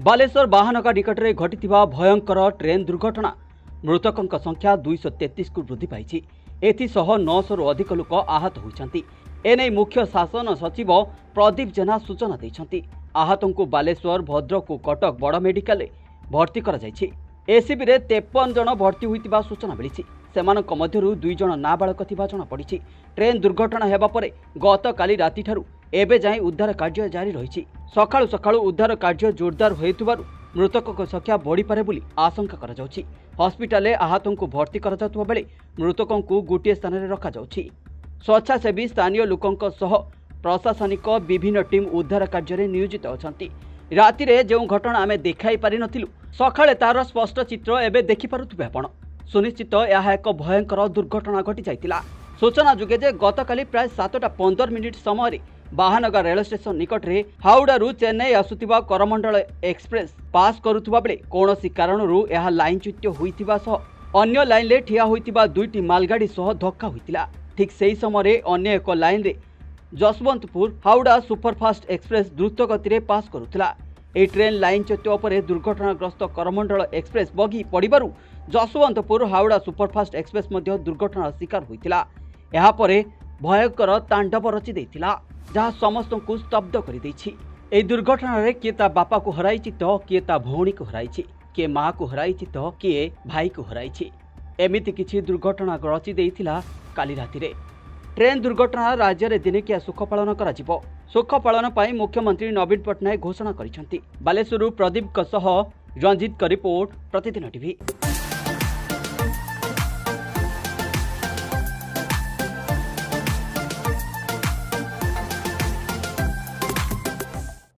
बालेश्वर बाहानगा निकट में घटी भयंकर ट्रेन दुर्घटना मृतकों संख्या 233 को वृद्धि पाई। एसह 900 रु अधिक लोक आहत होती। एने मुख्य शासन सचिव प्रदीप जेना सूचना देते। आहतों को बालेश्वर भद्रक और कटक बड़ मेडिकल भर्ती कर एसीबी रे 53 जन भर्ती होता सूचना मिली। सेमानक मध्यरु 2 जन नाबालक थिबा जଣା पड़ी। ट्रेन दुर्घटना हेबा परे गतकाली राति ठारू एबे जाई उद्धार कार्य जारी रही। सकाळु सकाळु उद्धार कार्य जोरदार होइतुबारु मृतकों संख्या बढ़ी पारे बोली आशंका करा जाउछि। हॉस्पिटल आहतों को भर्ती करा जातुवा बेले मृतकों को गोटे स्थान में रखा जाउछि। स्वेच्छासेवी स्थानीय लोकों सह प्रशासनिक विभिन्न टीम उद्धार कार्य नियोजित अछंती। राति रे जो घटना आमे देखाई पारि नथिलु सकाळे तार स्पष्ट चित्र एबे देखि पारुथबे आपण। सुनिश्चित यह एक भयंकर दुर्घटना घटी जाइतिला। सूचना जुगे जे गतकाली प्राय 7:15 समय बाहानगा रेल स्टेशन निकट रे हाउडारू चेन्नई आसुतिबा करमंडल एक्सप्रेस पास करुथबा बेले कोनोसी कारणरू यह लाइनच्युत होइतिबा सह अन्य लाइन ले ठिया होइतिबा दुईटी मालगाड़ी सह धक्का होइतिला। ठीक सेही समय अन्य एक लाइन रे जसवंतपुर हाउडा सुपरफास्ट एक्सप्रेस द्रुत गति रे पास करुथला। ए ट्रेन लाइनच्युत उपरे दुर्घटनाग्रस्त करमंडल एक्सप्रेस बगी पड़िबारु जसवंतपुर हाउडा सुपरफास्ट एक्सप्रेस मध्य दुर्घटनार शिकार होइतिला। एहा परे भयंकर तांडव रचि देइतिला जहाँ समस्त को स्तब्ध कर देछि। ए दुर्घटना रे किए ता बापा को हराइछि तो किए ता भौणी को हराइछि, किए माँ को हराइछि तो किए भाई को हराइछि। एमिति किछि दुर्घटना रचि देइतिला काली राति रे। ट्रेन दुर्घटना राज्य रे दिनेकिया सुख पालन करा जिवो। सुख पालन पाई मुख्यमंत्री नवीन पट्टनायक घोषणा करिसेंती। बालेश्वरु प्रदीप सह रंजीत का रिपोर्ट प्रतिदिन टीवी।